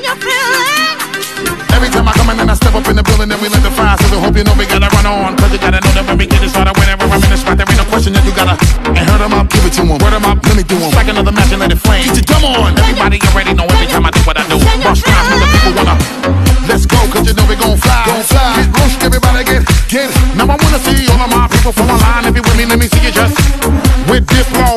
you feeling? Every time I come in and I step up in the building, then we let the fire. So we hope you know we gotta run on. Cause you gotta know that when we get it started, whenever I'm in the spot, there ain't no question that you gotta. And hurt them up, give it to them. Word them up, let me do them. Strike another match and let it flame. Get your drum on. Everybody already know every time I do what I do. Rush times when the people wanna. Let's go, cause you know we gon' fly. Get rushed, everybody get it. Now I wanna see all of my people from online. If you with me, let me see you just with this flow.